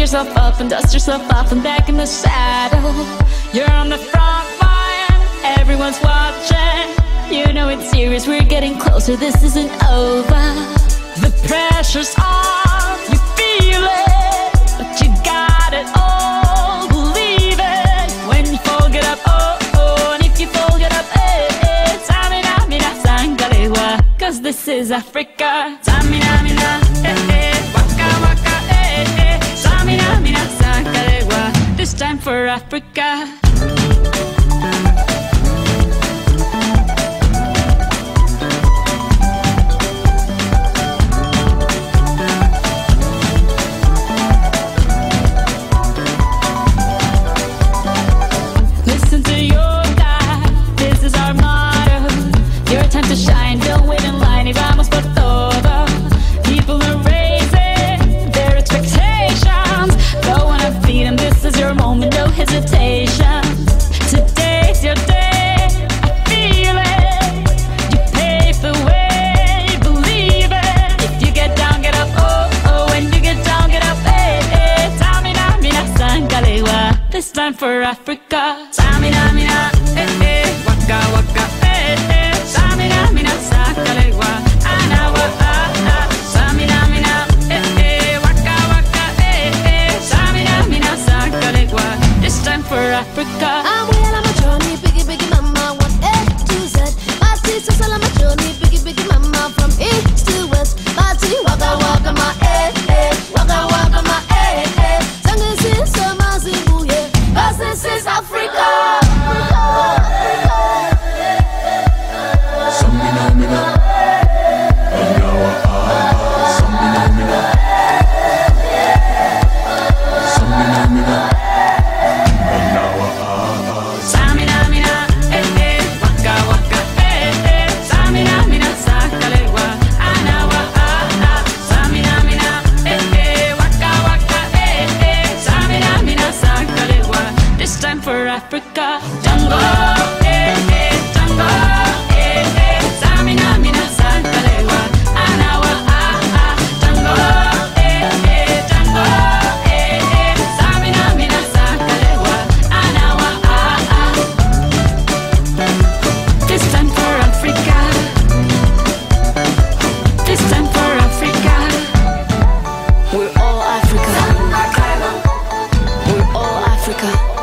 yourself up and dust yourself off and back in the saddle. You're on the front line, everyone's watching. You know it's serious, we're getting closer, this isn't over. The pressure's on, you feel it, but you got it all, believe it. When you fall, get up, oh, oh, and if you fall, get up, eh, eh. Tamina, mina, sangalewa, cause this is Africa. Tamina, mina, eh, eh, waka, waka, eh, eh. Tamina, mina, sangalewa, this time for Africa. Today's your day, I feel it. You pave the way, believe it. If you get down, get up, oh, oh. When you get down, get up, eh, eh. Tamina, mina, sangalewa, this time for Africa. Tamina, mina, eh, eh. Waka, waka, eh, eh. Tamina, mina, sangalewa, anawa, ah, ah. Tamina, mina, eh, eh. Waka, waka, eh, eh. Tamina, mina, sangalewa, this time for Africa. I'm well on my journey, biggie, biggie mama, 1 A to Z. My sister's all on my journey, biggie, biggie mama, from east to west. My tea, waka, waka, my eh, eh. Waka, waka, my eh, eh. Tango is so massive, yeah. Cause this is Africa. Samina, mina, anawa, samina, mina, samina, mina. Samina, mina, eh, eh, waka, waka, eh, eh. Samina, mina, sangalewa, anawa, ah, ah. Samina, mina, eh, eh, waka, waka, eh, eh. Samina, mina, sangalewa, this time for Africa. Jungle, eh, eh, jungle, eh, eh. Samina, mina, sangalewa, anawa, ah, ah. Jungle, eh, eh, jungle, eh, eh. Samina, mina, sangalewa, anawa, ah, ah. This time for Africa. This time for Africa. We're all Africa. We're all Africa.